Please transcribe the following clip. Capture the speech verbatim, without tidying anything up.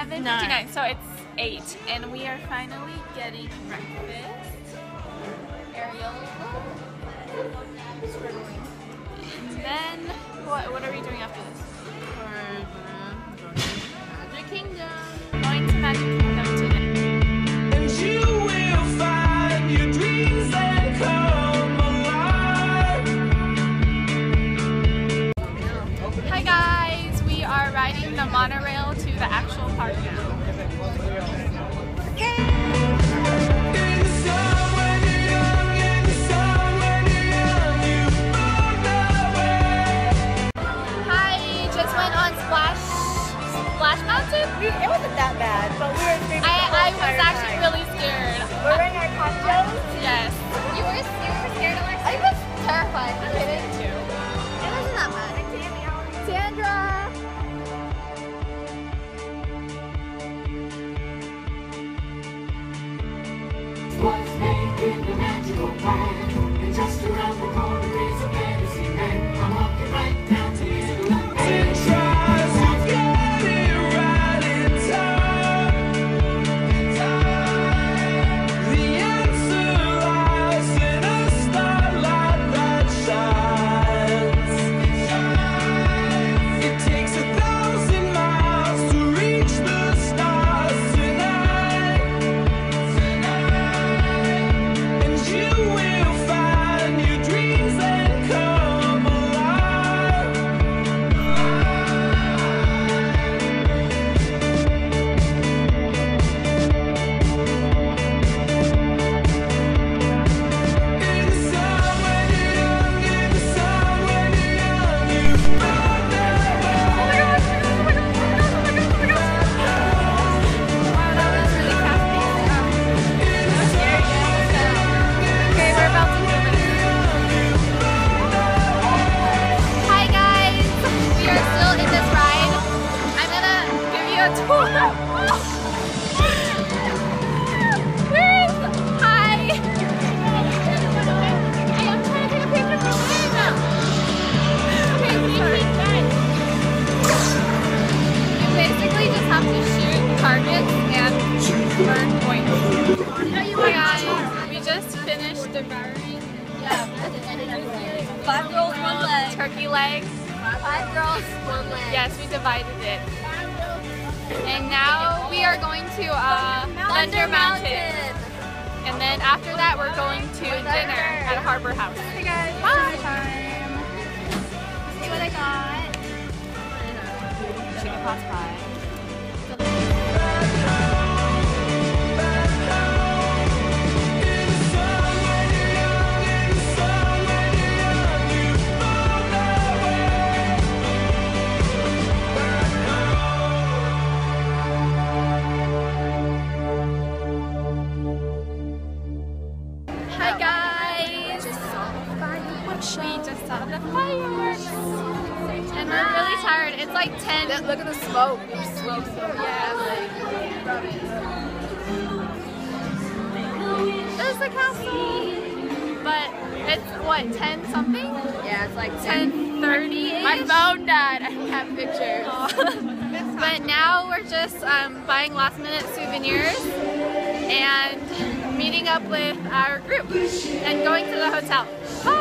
seven fifty-nine, so it's eight, and we are finally getting breakfast. Ariel, and then what? What are we doing after this? Magic Kingdom. Going to Magic Kingdom today. And you will find your dreams and come alive. Hi guys, we are riding the monorail to the actual park now. Hi, just went on Splash Splash Mountain. We, it wasn't that bad, but we were screaming. I, the whole I was entire actually time. really scared. We're wearing our costumes. Yes. You were super scared, Alexa? I was terrified. I'm kidding. It wasn't that bad. Sandra. What's making the magical plan? And just around the corner is a fantasy land. I'm walking right down to Disneyland. And tries to get it right in time. The answer lies in a starlight that shines. It takes a thousand miles to reach the stars tonight. And you will find your dreams and come alive. In the sun when you're young, in the sun when you're young, you find that Wow, that was really fast-paced. Okay, we're about to move it. Hi guys, we are still in this ride. I'm gonna give you a tour. Where is? Hi. Hey, I'm trying to take a picture for Santa. Okay, sorry. You basically just have to shoot targets and earn points. Hi guys, we just finished devouring Five girls, one leg. turkey legs. Five girls, one leg. Yes, we divided it. And now we are going to uh, Thunder Mountain. And then after that, we're going to dinner at Harbor House. Hey guys, Bye. time. See what I got. Chicken pot pie. Hi guys! We just saw the fireworks! And we're really tired. It's like ten. Look at the smoke. There's smoke. Yeah. There's the castle! But it's what, ten something? Yeah, it's like ten thirty? My phone died. I don't have pictures. But now we're just um, buying last minute souvenirs and meeting up with our group and going to the hotel. Bye!